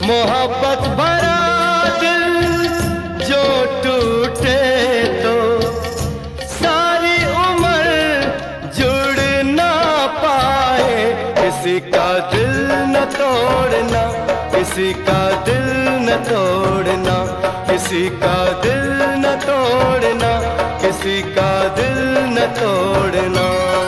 मोहब्बत भरा दिल जो टूटे तो सारी उम्र जुड़ ना पाए। किसी का दिल न तोड़ना, किसी का दिल न तोड़ना, किसी का दिल न तोड़ना, किसी का दिल न तोड़ना।